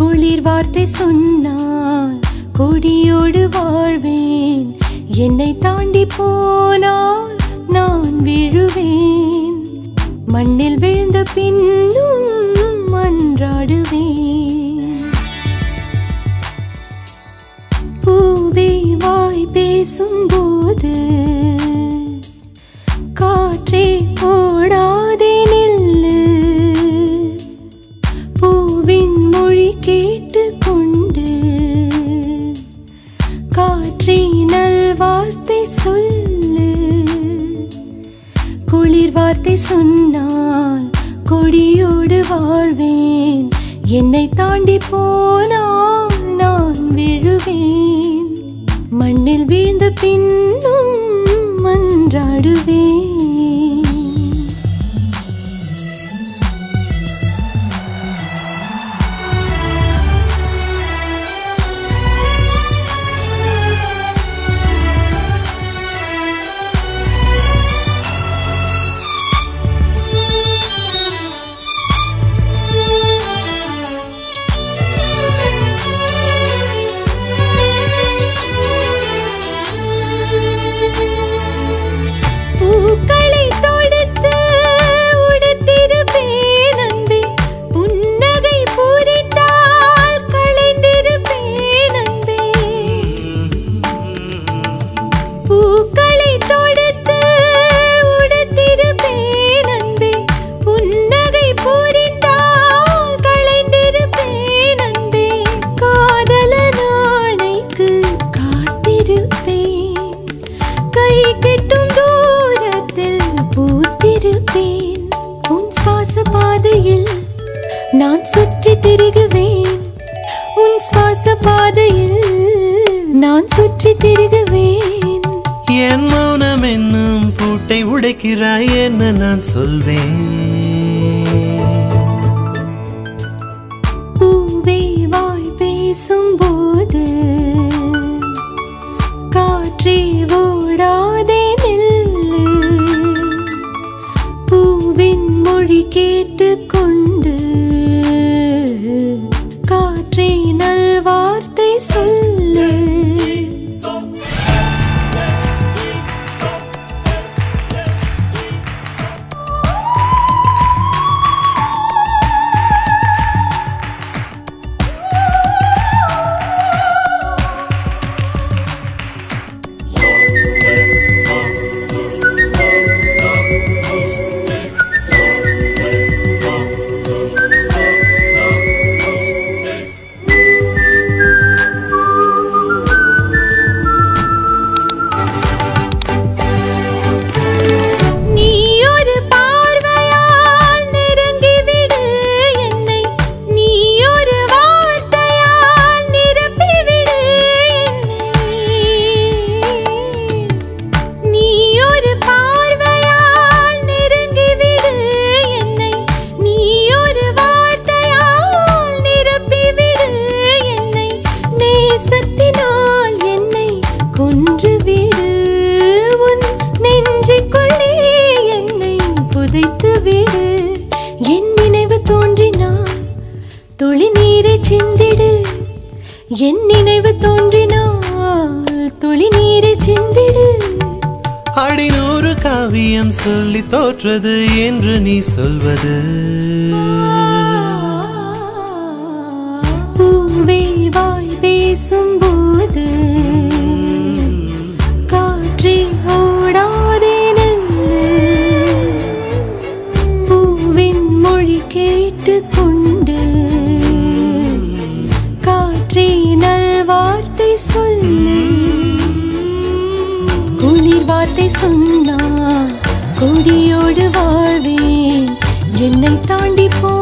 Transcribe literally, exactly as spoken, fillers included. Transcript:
குளிர் வார்த்தை சொன்னால் கொடியோடு வாழ்வேன். என்னை தாண்டி போனால் நான் விழுவேன். மண்ணில் விழுந்த பின்னும் மன்றாடுவேன். பூவே வாய் பேசும்போது காற்றே போடாதே நில்லு. பூவின் மொழி கேட்டு கொண்டு காற்றே நல்வார்த்தை சொல்லு. குளிர் வார்த்தை சொன்னால் கொடியோடு வாழ்வேன். என்னை தாண்டி போனால் நான் விழுவேன். மண்ணில் வீழ்ந்த பின்னும் மன்றாடுவேன். நான் சுற்றி திரிகுவேன். உன் சுவாச பாதையில் நான் சுற்றி திரிகுவேன். என் மௌனம் என்னும் பூட்டை உடைக்கிறாய் என்ன நான் சொல்வேன். பூவே வாய் பேசும்போது காற்றே ஓடாதே நில்லு. பூவின் மொழி கேட்டு கொண்டு காற்றே நல்வார்த்தை சொல்லு. என் நினைவு தோன்றினால் துளி நீரை சிந்திடு. அடிநூறு காவியம் சொல்லி தோற்றது என்று நீ சொல்வது. பூவே வாய் பேசும்போது காற்றே ஓடாதே நில்லு. பூவின் மொழி கேட்டு கொண்டு காற்றே நல்வார்த்தை சொல்லு. குளிர் வார்த்தை சொன்னால் கொடியோடு வாழ்வேன். என்னை தாண்டி போ